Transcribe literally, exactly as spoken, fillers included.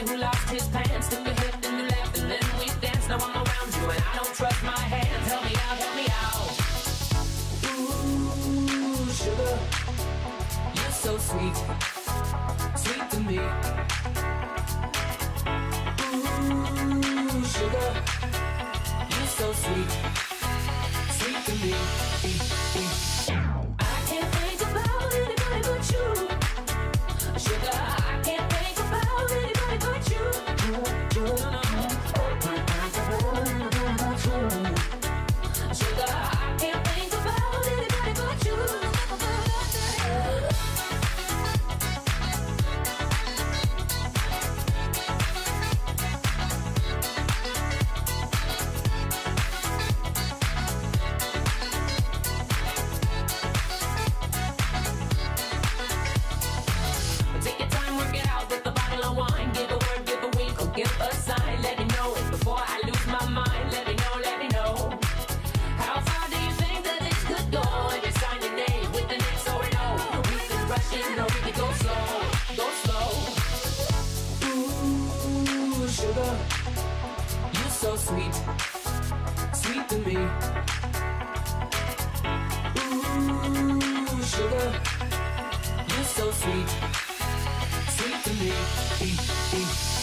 who lost his pants. Took a hit, then you laughed, and then we danced. Now I'm around you and I don't trust my hands. Help me out, help me out. Ooh, sugar, you're so sweet, sweet to me. Ooh, sugar, you're so sweet, sweet to me. I can't think about anybody but you. Sugar, I can't think about anybody but you. You, you, no. Sugar, I can't think about anybody but you. Take your time, work it out with a bottle of wine. Give a word, give a wink, or give a sign. Let me know before I lose my mind. Let me know, let me know. How far do you think that this could go? If you sign your name with the next O and O, we could rush it or we could go slow, go slow. Ooh, sugar, you're so sweet, sweet to me. Ooh, sugar, you're so sweet, sweet to me.